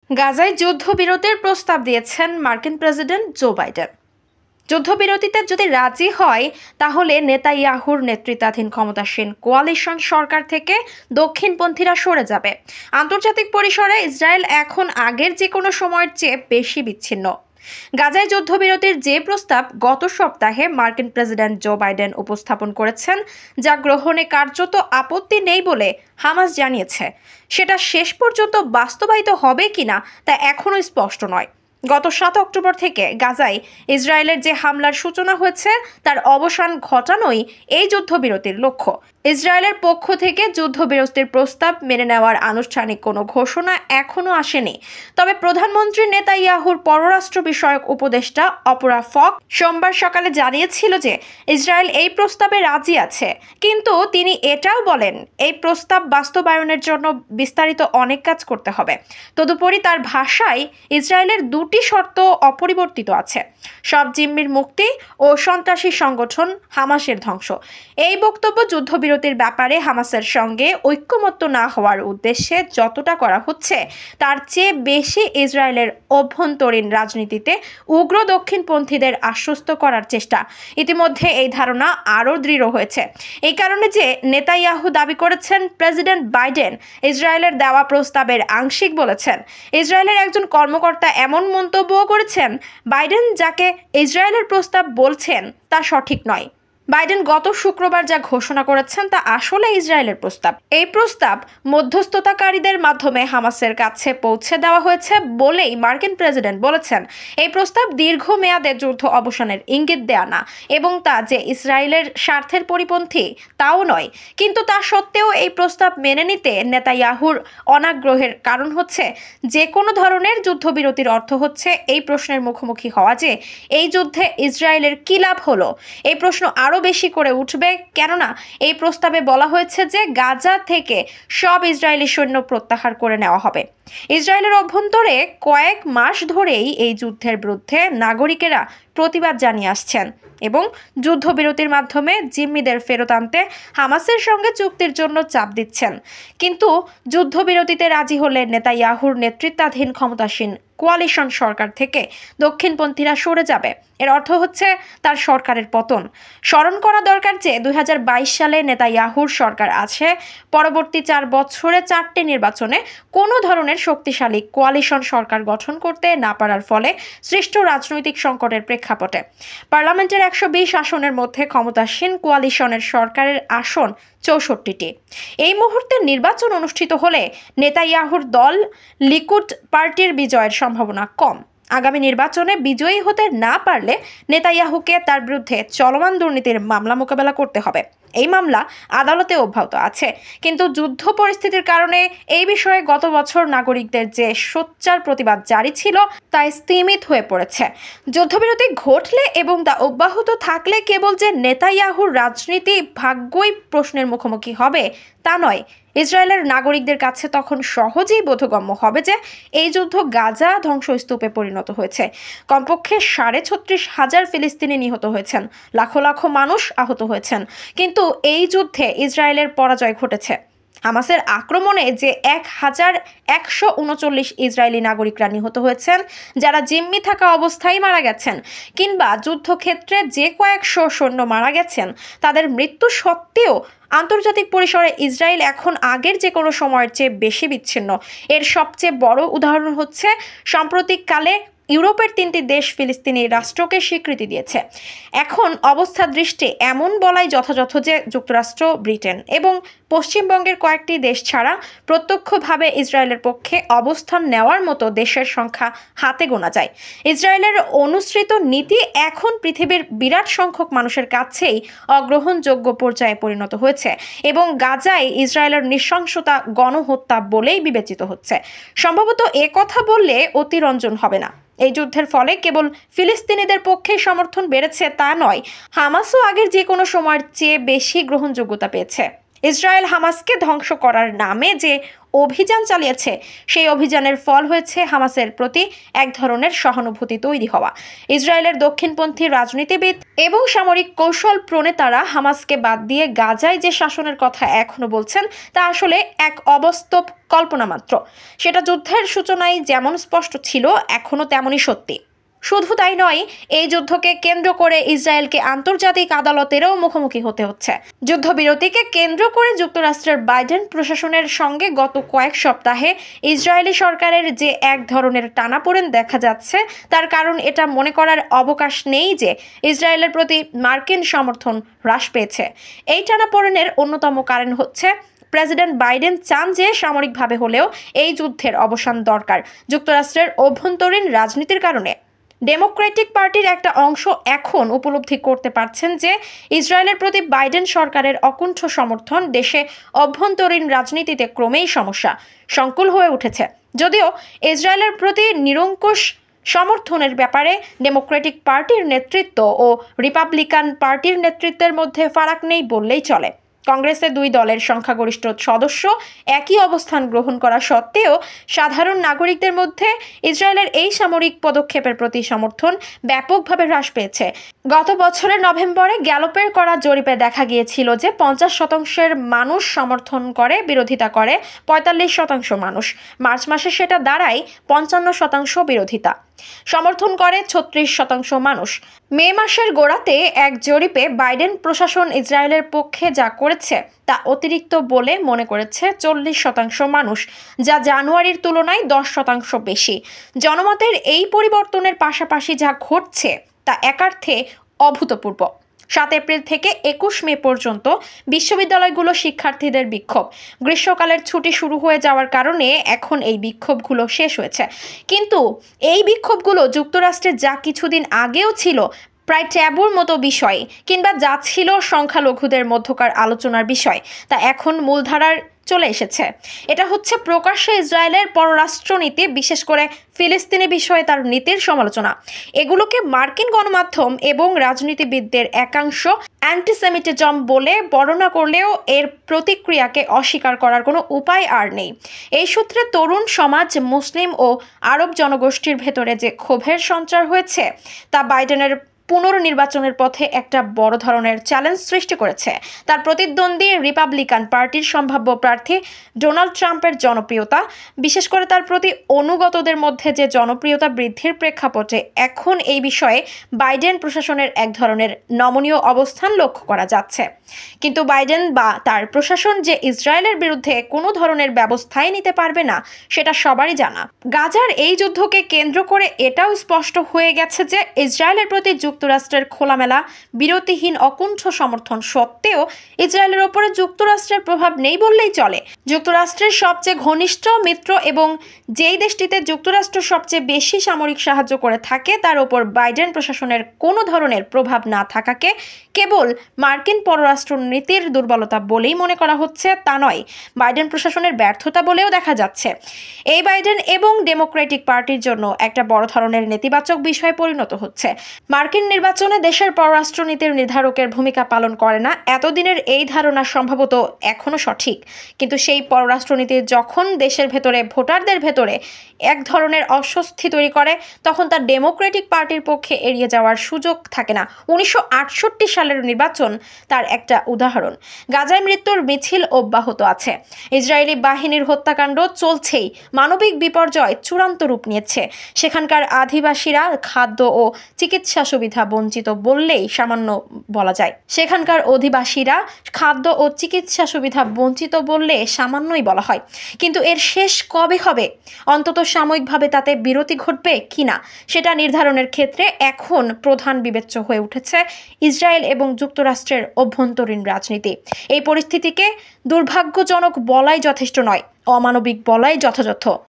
গাজায় যুদ্ধবিরতির প্রস্তাব দিয়েছেন মার্কিন প্রেসিডেন্ট জো বাইডেন। যুদ্ধবিরতিতে যদি রাজি হয় তাহলে নেতানিয়াহুর নেতৃত্বাধীন ক্ষমতাসীন কোয়ালিশন সরকার থেকে দক্ষিণপন্থীরা সরে যাবে। আন্তর্জাতিক পরিসরে ইসরায়েল এখন আগের যে কোনো সময়ের চেয়ে বেশি বিচ্ছিন্ন। গাজায় যুদ্ধবিরতির যে প্রস্তাব গত সপ্তাহে মার্কিন প্রেসিডেন্ট জো বাইডেন উপস্থাপন করেছেন, যা গ্রহণে কার্যত আপত্তি নেই বলে হামাস জানিয়েছে, সেটা শেষ পর্যন্ত বাস্তবায়িত হবে কিনা তা এখনও স্পষ্ট নয়। গত 7 অক্টোবর থেকে গাজায় ইসরায়েলের যে হামলার সূচনা হয়েছে তার অবসান ঘটানোই এই যুদ্ধবিরতির লক্ষ্য। ইসরায়েলের পক্ষ থেকে যুদ্ধবিরতির প্রস্তাব মেনে নেওয়ার আনুষ্ঠানিক কোনো ঘোষণা এখনও আসেনি। তবে প্রধানমন্ত্রী নেতানিয়াহুর পররাষ্ট্র বিষয়ক উপদেষ্টা অপরা ফক সোমবার সকালে জানিয়েছিল যে ইসরায়েল এই প্রস্তাবে রাজি আছে, কিন্তু তিনি এটাও বলেন এই প্রস্তাব বাস্তবায়নের জন্য বিস্তারিত অনেক কাজ করতে হবে। তদুপরি তার ভাষায় ইসরায়েলের দুটি শর্ত অপরিবর্তিত আছে: সব জিম্মির মুক্তি ও সন্ত্রাসী সংগঠন হামাসের ধ্বংস। এই বক্তব্য যুদ্ধবিরতির ব্যাপারে হামাসের সঙ্গে ঐক্যমত্য না হওয়ার উদ্দেশ্যে যতটা করা হচ্ছে তার চেয়ে বেশি ইসরায়েলের অভ্যন্তরীণ রাজনীতিতে উগ্র দক্ষিণপন্থীদের আশ্বস্ত করার চেষ্টা। ইতিমধ্যে এই ধারণা আরও দৃঢ় হয়েছে এই কারণে যে নেতানিয়াহু দাবি করেছেন প্রেসিডেন্ট বাইডেন ইসরায়েলের দেওয়া প্রস্তাবের আংশিক বলেছেন। ইসরায়েলের একজন কর্মকর্তা এমন মন্তব্য করেছেন, বাইডেন যাকে ইসরায়েলের প্রস্তাব বলছেন তা সঠিক নয়। বাইডেন গত শুক্রবার যা ঘোষণা করেছেন তা আসলে ইসরায়েলের প্রস্তাব। এই প্রস্তাব মধ্যস্থতাকারীদের মাধ্যমে হামাসের কাছে পৌঁছে দেওয়া হয়েছে বলেই মার্কিন প্রেসিডেন্ট বলেছেন এই প্রস্তাব দীর্ঘমেয়াদে যুদ্ধ অবসানের ইঙ্গিত দেয়া না এবং তা যে ইসরায়েলের স্বার্থের পরিপন্থী তাও নয়। কিন্তু তা সত্ত্বেও এই প্রস্তাব মেনে নিতে নেতানিয়াহুর অনাগ্রহের কারণ হচ্ছে যে কোনো ধরনের যুদ্ধবিরতির অর্থ হচ্ছে এই প্রশ্নের মুখোমুখি হওয়া যে এই যুদ্ধে ইসরায়েলের কী লাভ হলো। এই প্রশ্ন আরও বেশি করে উঠবে, কেননা এই প্রস্তাবে বলা হয়েছে যে গাজা থেকে সব ইসরায়েলি সৈন্য প্রত্যাহার করে নেওয়া হবে। ইসরায়েলের অভ্যন্তরে কয়েক মাস ধরেই এই যুদ্ধের বিরুদ্ধে নাগরিকেরা প্রতিবাদ জানিয়ে আসছেন এবং যুদ্ধবিরতির মাধ্যমে জিম্মিদের ফেরত আনতে হামাসের সঙ্গে চুক্তির জন্য চাপ দিচ্ছেন। কিন্তু যুদ্ধবিরতিতে রাজি হলে নেতানিয়াহুর নেতৃত্বাধীন ক্ষমতাসীন কোয়ালিশন সরকার থেকে দক্ষিণপন্থীরা সরে যাবে। এর অর্থ হচ্ছে তার সরকারের পতন। স্মরণ করা দরকার যে 2022 সালে নেতানিয়াহুর সরকার আছে পরবর্তী 4 বছরে 4টি নির্বাচনে কোনো ধরনের শক্তিশালী কোয়ালিশন সরকার গঠন করতে না পারার ফলে সৃষ্ট রাজনৈতিক সংকটের প্রেক্ষাপটে পার্লামেন্টের 120 আসনের মধ্যে ক্ষমতাসীন কোয়ালিশনের সরকারের আসন 64টি। এই মুহূর্তে নির্বাচন অনুষ্ঠিত হলে নেতানিয়াহুর দল লিকুড পার্টির বিজয়ের সম্ভাবনা কম। আগামী নির্বাচনে বিজয়ী হতে না পারলে নেতানিয়াহুকে তার বিরুদ্ধে চলমান দুর্নীতির মামলা মোকাবেলা করতে হবে। এই মামলা আদালতে অব্যাহত আছে, কিন্তু যুদ্ধ পরিস্থিতির কারণে এই বিষয়ে গত বছর নাগরিকদের যে সোচ্চার প্রতিবাদ জারি ছিল তা স্থিমিত হয়ে পড়েছে। যুদ্ধবিরতি ঘটলে এবং তা অব্যাহত থাকলে কেবল যে নেতানিয়াহুর রাজনীতি ভাগ্যই প্রশ্নের মুখোমুখি হবে তা নয়, ইসরায়েলের নাগরিকদের কাছে তখন সহজেই বোধগম্য হবে যে এই যুদ্ধ গাজা ধ্বংসস্তূপে পরিণত হয়েছে। কমপক্ষে 36,500 ফিলিস্তিনি নিহত হয়েছেন, লাখো লাখো মানুষ আহত হয়েছেন, কিন্তু এই যুদ্ধে ইসরায়েলের পরাজয় ঘটেছে। হামাসের আক্রমণে যে 1139 ইসরায়েলি নাগরিকরা নিহত হয়েছেন, যারা জিম্মি থাকা অবস্থায় মারা গেছেন, কিংবা যুদ্ধক্ষেত্রে যে কয়েকশো সৈন্য মারা গেছেন, তাদের মৃত্যু সত্ত্বেও আন্তর্জাতিক পরিসরে ইসরায়েল এখন আগের যে কোনো সময়ের চেয়ে বেশি বিচ্ছিন্ন। এর সবচেয়ে বড় উদাহরণ হচ্ছে সাম্প্রতিককালে ইউরোপের 3টি দেশ ফিলিস্তিনি রাষ্ট্রকে স্বীকৃতি দিয়েছে। এখন অবস্থা দৃষ্টে এমন বলাই যথাযথ যে যুক্তরাষ্ট্র, ব্রিটেন এবং পশ্চিমবঙ্গের কয়েকটি দেশ ছাড়া প্রত্যক্ষভাবে ইসরায়েলের পক্ষে অবস্থান নেওয়ার মতো দেশের সংখ্যা হাতে গোনা যায়। ইসরায়েলের অনুসৃত নীতি এখন পৃথিবীর বিরাট সংখ্যক মানুষের কাছেই অগ্রহণযোগ্য পর্যায়ে পরিণত হয়েছে এবং গাজায় ইসরায়েলের নৃশংসতা গণহত্যা বলেই বিবেচিত হচ্ছে। সম্ভবত কথা বললে অতিরঞ্জন হবে না। এই যুদ্ধের ফলে কেবল ফিলিস্তিনিদের পক্ষে সমর্থন বেড়েছে তা নয়, হামাসও আগের যে কোনো সময়ের চেয়ে বেশি গ্রহণযোগ্যতা পেয়েছে। ইসরায়েল হামাসকে ধ্বংস করার নামে যে অভিযান চালিয়েছে, সেই অভিযানের ফল হয়েছে হামাসের প্রতি এক ধরনের সহানুভূতি তৈরি হওয়া। ইসরায়েলের দক্ষিণপন্থী রাজনীতিবিদ এবং সামরিক কৌশল প্রণেতারা হামাসকে বাদ দিয়ে গাজায় যে শাসনের কথা এখনো বলছেন তা আসলে এক অবাস্তব কল্পনা মাত্র। সেটা যুদ্ধের সূচনায় যেমন স্পষ্ট ছিল, এখনো তেমনই সত্যি। শুধু তাই নয়, এই যুদ্ধকে কেন্দ্র করে ইসরায়েলকে আন্তর্জাতিক আদালতেরও মুখোমুখি হতে হচ্ছে। যুদ্ধবিরতিকে কেন্দ্র করে যুক্তরাষ্ট্রের বাইডেন প্রশাসনের সঙ্গে গত কয়েক সপ্তাহে ইসরায়েলি সরকারের যে এক ধরনের টানাপোড়েন দেখা যাচ্ছে, তার কারণ এটা মনে করার অবকাশ নেই যে ইসরায়েলের প্রতি মার্কিন সমর্থন হ্রাস পেয়েছে। এই টানাপোড়েনের অন্যতম কারণ হচ্ছে প্রেসিডেন্ট বাইডেন চান যে সামরিকভাবে হলেও এই যুদ্ধের অবসান দরকার যুক্তরাষ্ট্রের অভ্যন্তরীণ রাজনীতির কারণে। ডেমোক্রেটিক পার্টির একটা অংশ এখন উপলব্ধি করতে পারছেন যে ইসরায়েলের প্রতি বাইডেন সরকারের অকুণ্ঠ সমর্থন দেশে অভ্যন্তরীণ রাজনীতিতে ক্রমেই সমস্যা সংকুল হয়ে উঠেছে। যদিও ইসরায়েলের প্রতি নিরঙ্কুশ সমর্থনের ব্যাপারে ডেমোক্রেটিক পার্টির নেতৃত্ব ও রিপাবলিকান পার্টির নেতৃত্বের মধ্যে ফারাক নেই বললেই চলে। কংগ্রেসের দুই দলের সংখ্যাগরিষ্ঠ সদস্য একই অবস্থান গ্রহণ করা সত্ত্বেও সাধারণ নাগরিকদের মধ্যে ইসরায়েলের এই সামরিক পদক্ষেপের প্রতি সমর্থন ব্যাপকভাবে হ্রাস পেয়েছে। গত বছরের নভেম্বরে গ্যালোপের করা জরিপে দেখা গিয়েছিল যে 50% মানুষ সমর্থন করে, বিরোধিতা করে 45% মানুষ। মার্চ মাসে সেটা দাঁড়ায় 55% বিরোধিতা, সমর্থন করে 36% মানুষ। মে মাসের গোড়াতে এক জরিপে বাইডেন প্রশাসন ইসরায়েলের পক্ষে যা করেছে তা অতিরিক্ত বলে মনে করেছে 40% মানুষ, যা জানুয়ারির তুলনায় 10% বেশি। জনমতের এই পরিবর্তনের পাশাপাশি যা ঘটছে তা একার্থে অভূতপূর্ব। 7 এপ্রিল থেকে 21 মে পর্যন্ত বিশ্ববিদ্যালয়গুলো শিক্ষার্থীদের বিক্ষোভ। গ্রীষ্মকালের ছুটি শুরু হয়ে যাওয়ার কারণে এখন এই বিক্ষোভগুলো শেষ হয়েছে, কিন্তু এই বিক্ষোভগুলো যুক্তরাষ্ট্রে যা কিছুদিন আগেও ছিল প্রায় ট্যাবুর মতো বিষয়, কিংবা যা ছিল সংখ্যালঘুদের মধ্যকার আলোচনার বিষয়, তা এখন মূলধারার চলে এসেছে। এটা হচ্ছে প্রকাশ্যে ইসরায়েলের পররাষ্ট্রনীতি, বিশেষ করে ফিলিস্তিনি বিষয়ে তার নীতির সমালোচনা। এগুলোকে মার্কিন গণমাধ্যম এবং রাজনীতিবিদদের একাংশ অ্যান্টিসেমিটিজম বলে বর্ণনা করলেও এর প্রতিক্রিয়াকে অস্বীকার করার কোনো উপায় আর নেই। এই সূত্রে তরুণ সমাজ, মুসলিম ও আরব জনগোষ্ঠীর ভেতরে যে ক্ষোভের সঞ্চার হয়েছে তা বাইডেনের পুনর্নির্বাচনের পথে একটা বড় ধরনের চ্যালেঞ্জ সৃষ্টি করেছে। তার প্রতিদ্বন্দ্বী রিপাবলিকান পার্টির সম্ভাব্য প্রার্থী ডোনাল্ড ট্রাম্পের জনপ্রিয়তা, বিশেষ করে তার প্রতি অনুগতদের মধ্যে যে জনপ্রিয়তা বৃদ্ধির প্রেক্ষাপটে এখন এই বিষয়ে বাইডেন প্রশাসনের এক ধরনের নমনীয় অবস্থান লক্ষ্য করা যাচ্ছে। কিন্তু বাইডেন বা তার প্রশাসন যে ইসরায়েলের বিরুদ্ধে কোনো ধরনের ব্যবস্থাই নিতে পারবে না সেটা সবারই জানা। গাজার এই যুদ্ধকে কেন্দ্র করে এটাও স্পষ্ট হয়ে গেছে যে ইসরায়েলের প্রতি যুক্তরাষ্ট্রের খোলামেলা বিরতিহীন অকুণ্ঠ সমর্থন সত্ত্বেও ইসরায়েলের ওপরে যুক্তরাষ্ট্রের প্রভাব নেই বললেই চলে। যুক্তরাষ্ট্রের সবচেয়ে ঘনিষ্ঠ মিত্র এবং যেই দেশটিতে যুক্তরাষ্ট্র সবচেয়ে বেশি সামরিক সাহায্য করে থাকে তার ওপর বাইডেন প্রশাসনের কোনো ধরনের প্রভাব না থাকাকে কেবল মার্কিন পররাষ্ট্র নীতির দুর্বলতা বলেই মনে করা হচ্ছে তা নয়, বাইডেন প্রশাসনের ব্যর্থতা বলেও দেখা যাচ্ছে। এই বাইডেন এবং ডেমোক্রেটিক পার্টির জন্য একটা বড় ধরনের নেতিবাচক বিষয়ে পরিণত হচ্ছে। মার্কিন নির্বাচনে দেশের পররাষ্ট্রনীতির নির্ধারকের ভূমিকা পালন করে না, এতদিনের এই ধারণা সম্ভবত এখনও সঠিক, কিন্তু সেই পররাষ্ট্রনীতি যখন দেশের ভেতরে ভোটারদের ভেতরে এক ধরনের অস্বস্তি তৈরি করে তখন তা ডেমোক্রেটিক পার্টির পক্ষে এড়িয়ে যাওয়ার সুযোগ থাকে না। 1968 সালের নির্বাচন তার একটা উদাহরণ। গাজায় মৃত্যুর মিছিল অব্যাহত আছে, ইসরায়েলি বাহিনীর হত্যাকাণ্ড চলছেই, মানবিক বিপর্যয় চূড়ান্ত রূপ নিয়েছে। সেখানকার আদিবাসীরা খাদ্য ও চিকিৎসা সুবিধা বঞ্চিত বললেই সামান্য বলা যায়। সেখানকার অধিবাসীরা খাদ্য ও চিকিৎসা সুবিধা বঞ্চিত বললে সামান্যই বলা হয়, কিন্তু এর শেষ কবে হবে, অন্তত সাময়িকভাবে তাতে বিরতি ঘটবে কিনা সেটা নির্ধারণের ক্ষেত্রে এখন প্রধান বিবেচ্য হয়ে উঠেছে ইসরায়েল এবং যুক্তরাষ্ট্রের অভ্যন্তরীণ রাজনীতি। এই পরিস্থিতিকে দুর্ভাগ্যজনক বলাই যথেষ্ট নয়, অমানবিক বলাই যথাযথ।